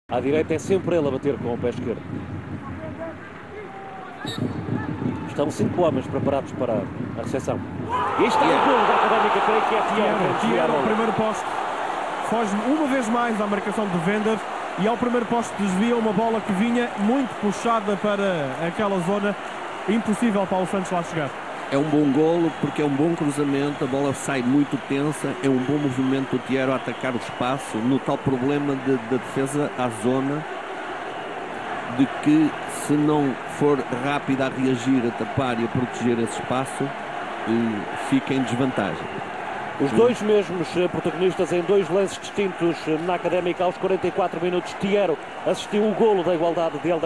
À direita é sempre ele a bater com o pé esquerdo. Estão 5 homens preparados para a recepção. E está o gol da Académica, creio que é Tiero ao primeiro poste. Foge uma vez mais à marcação de Wender e ao primeiro poste desvia uma bola que vinha muito puxada para aquela zona. Impossível para o Santos lá chegar. É um bom golo porque é um bom cruzamento, a bola sai muito tensa, é um bom movimento do Tiero a atacar o espaço, no tal problema da defesa à zona, de que se não for rápida a reagir, a tapar e a proteger esse espaço, fica em desvantagem. Os dois mesmos protagonistas em dois lances distintos na Académica. Aos 44 minutos, Tiero assistiu o golo da igualdade de Helder.